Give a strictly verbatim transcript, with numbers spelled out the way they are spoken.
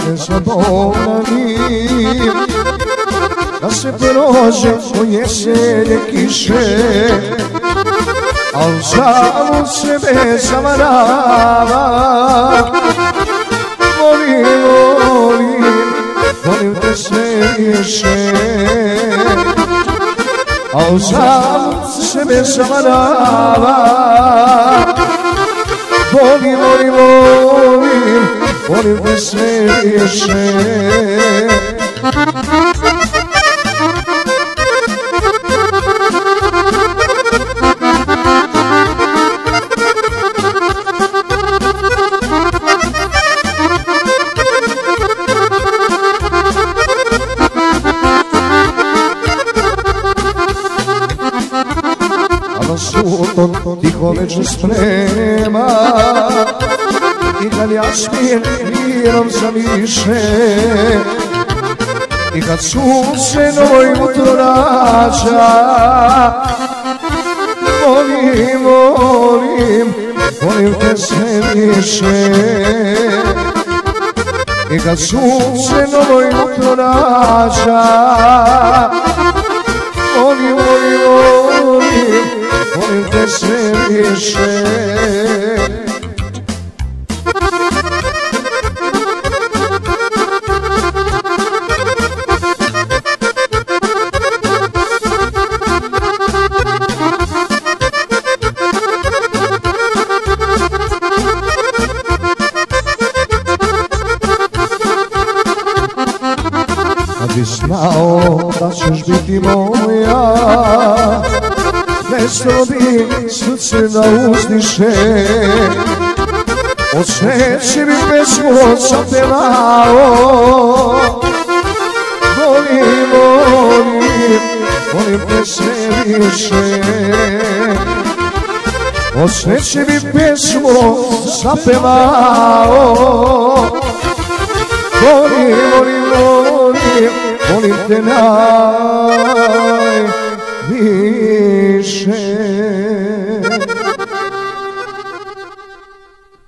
ne zaboravim da se prođe po jesenje kiše, al samo sebe zavarava. Volim, volim, volim te sve više, al sam sebe zavarava. Volim, volim, volim, volim te sve više. Suto tiho već sprema i kad jasmin mirom zamiše, i kad sunce novo jutro rađa. Volim, volim, volim te sve više, i kad sunce novo jutro rađa. Volim, volim, volim, volim te sve više. Kad bi znao da ćeš biti moja, nešto bi srce da uzdiše, od sreće bi pesmu zapevao. Volim, volim, volim te sve više, od sreće bi pesmu zapevao. Volim, volim, volim, volim te najviše.